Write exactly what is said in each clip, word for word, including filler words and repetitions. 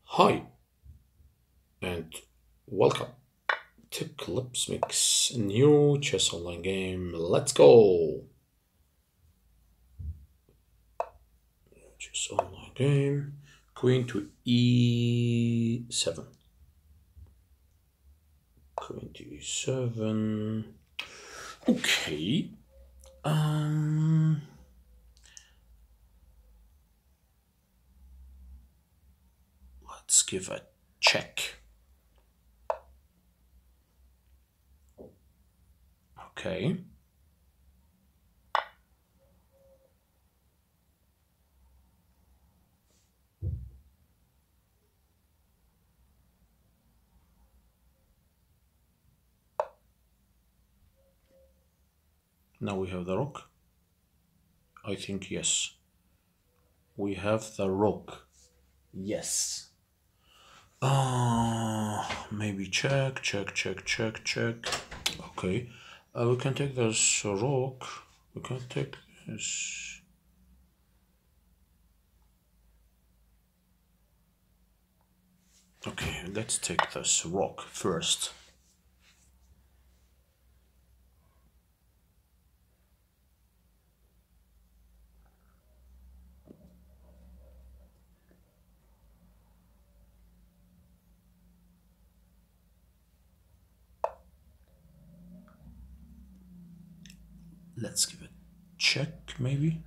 Hi, and welcome to Clips Mix, new chess online game. Let's go! Chess online game. Queen to e seven. Queen to e seven. Okay. Um. Let's give a check. Okay. Now we have the rook. I think yes. We have the rook. Yes. Ah, maybe check, check, check, check, check. Okay. Uh, we can take this rook. We can take this. Okay, let's take this rook first. Let's give it check, maybe.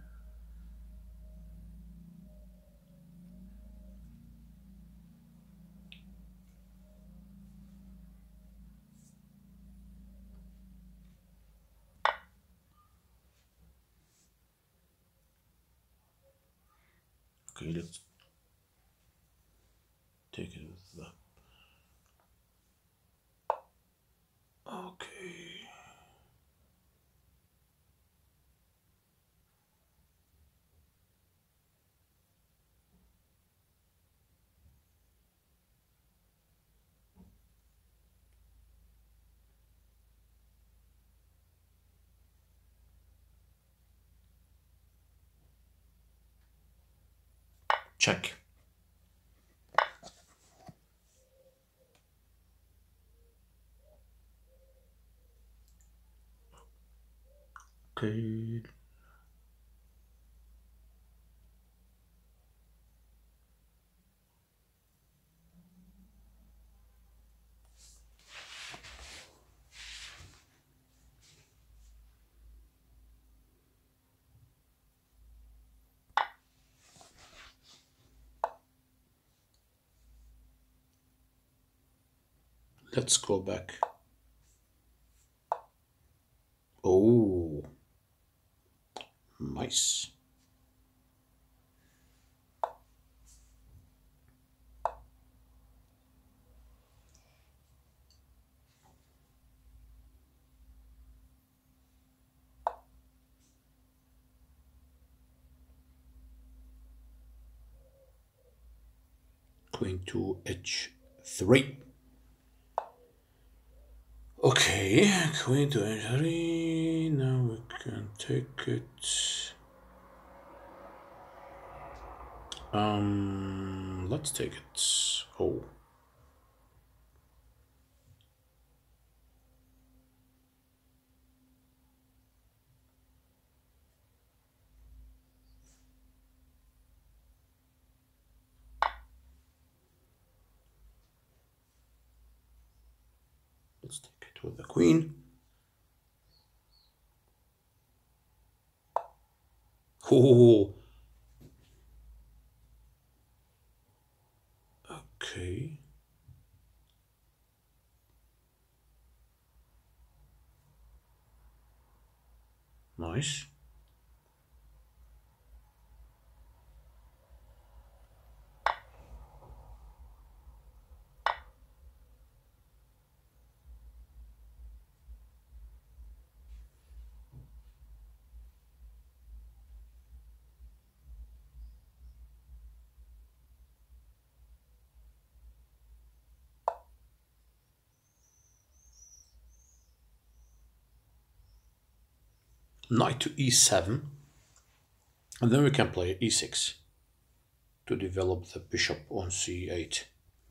Okay, let's take it with the. Okay. Check. Okay. Let's go back. Oh, nice. Queen to h three. Okay, queen to h three. Now we can take it. Um, let's take it. Oh, let's take it with the queen. Oh, okay. Nice. Knight to e seven. And then we can play e six to develop the bishop on c eight.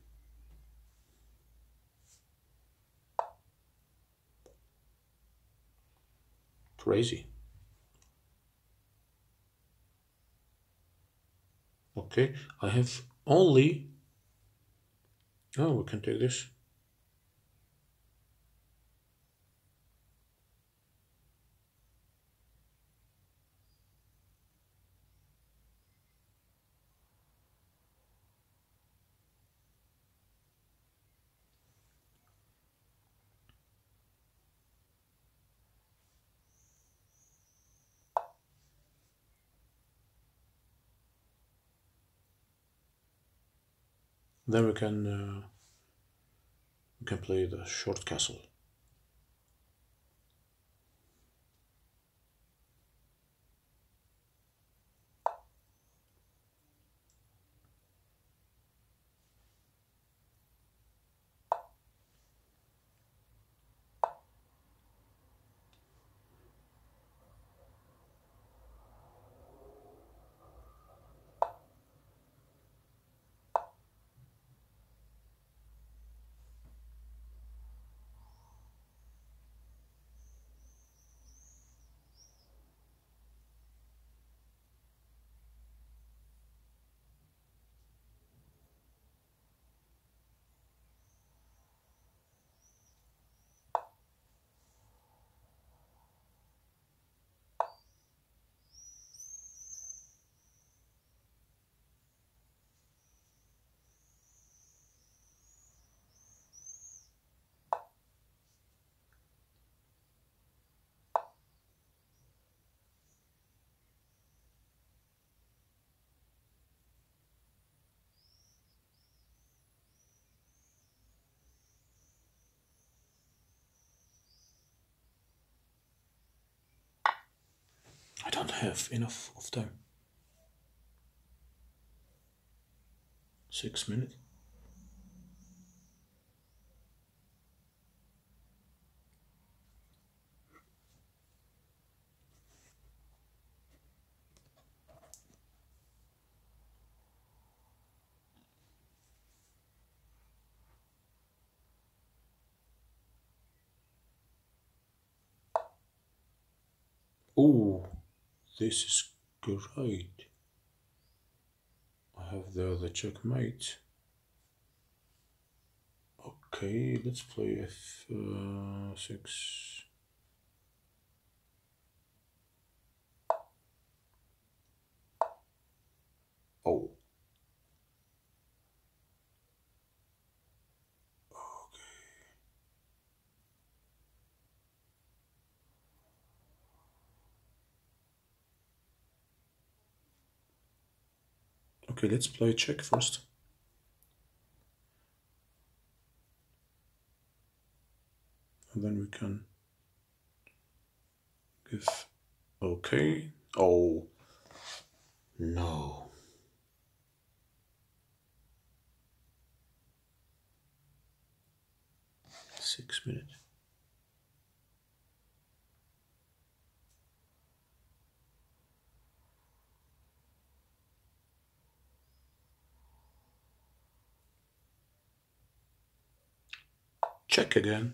Crazy. Okay, I have only... Oh, we can take this. Then we can uh, we can play the short castle. I don't have enough of time. Six minutes. Oh, this is great. I have there the checkmate. Okay, let's play f six. Oh. Okay, let's play check first. And then we can give... Okay. Oh. No. Six minutes. Check again.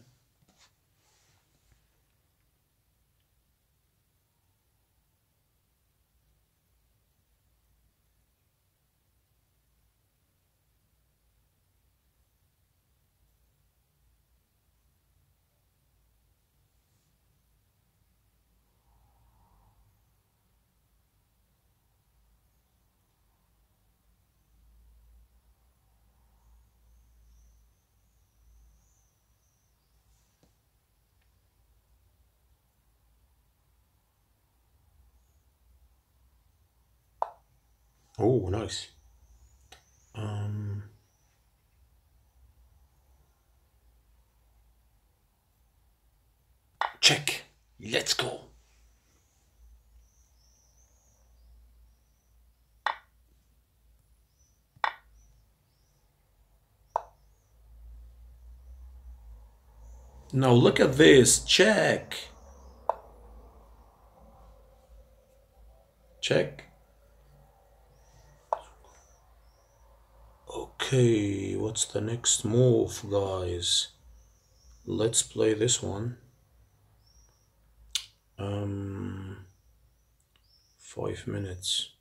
Oh, nice. Um, check. Let's go. Now look at this. Check. Check. Okay, what's the next move, guys? Let's play this one. Um, five minutes.